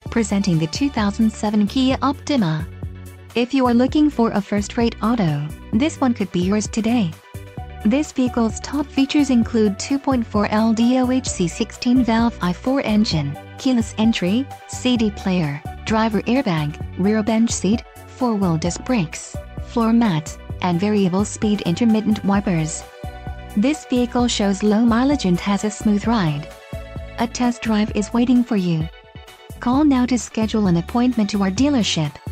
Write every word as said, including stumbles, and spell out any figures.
Presenting the two thousand seven Kia Optima. If you are looking for a first-rate auto, this one could be yours today. This vehicle's top features include two point four liter D O H C sixteen valve I four engine, keyless entry, C D player, driver airbag, rear bench seat, four-wheel disc brakes, floor mat, and variable speed intermittent wipers. This vehicle shows low mileage and has a smooth ride. A test drive is waiting for you. Call now to schedule an appointment to our dealership.